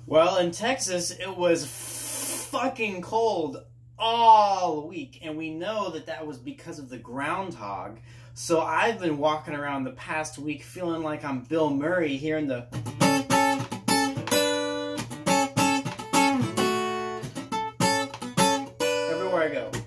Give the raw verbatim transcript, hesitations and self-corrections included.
Well, in Texas, it was fucking cold all week, and we know that that was because of the groundhog. So I've been walking around the past week feeling like I'm Bill Murray hearing the everywhere I go.